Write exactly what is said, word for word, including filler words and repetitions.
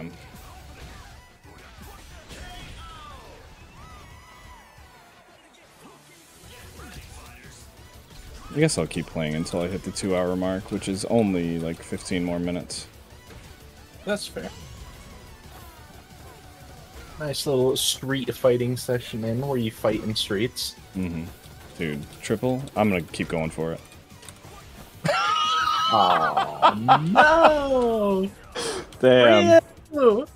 Damn. I guess I'll keep playing until I hit the two hour mark, which is only like fifteen more minutes. That's fair. Nice little street fighting session in where you fight in streets. Mm-hmm. Dude, triple? I'm gonna keep going for it. Oh no! Damn. Ryu!